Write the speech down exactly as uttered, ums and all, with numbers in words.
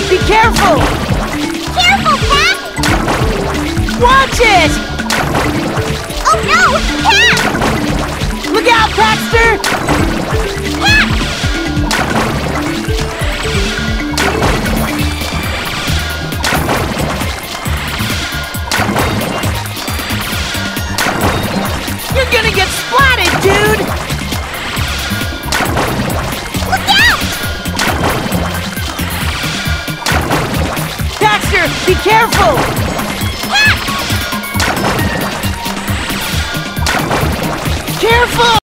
be careful! Careful, Pat! Watch it! Oh no! Pat! Look out, Paxter! Pat! You're gonna get splatted, dude! Look out! Paxter, be careful!